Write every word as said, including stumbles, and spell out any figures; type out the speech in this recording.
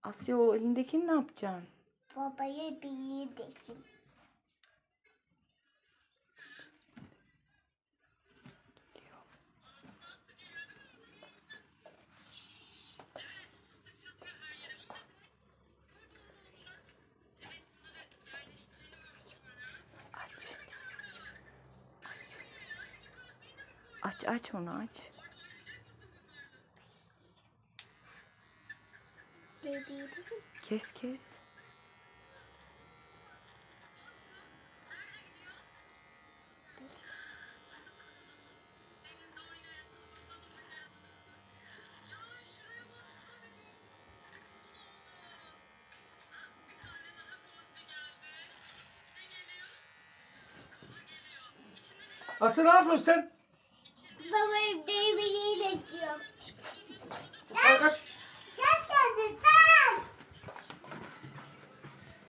Asya, o elindekini ne yapacaksın? Babaya bir deşim. Aç. Aç aç onu aç. Bebeği Kes kes. Asya ne yapıyorsun sen? Babaya bebeği deşiyor. Kalk kalk.